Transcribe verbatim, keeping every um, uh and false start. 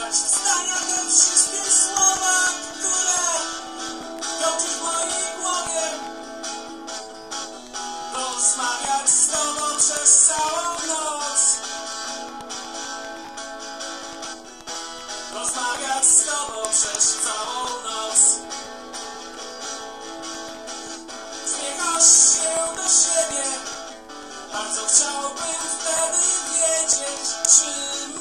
Powtarzać zdania te wszystkie słowa, które krąży w mojej głowie. Rozmawiać z tobą przez całą noc. Rozmawiać z tobą przez całą noc. Uśmiechasz się do siebie. Bardzo chciałbym wtedy wiedzieć, czy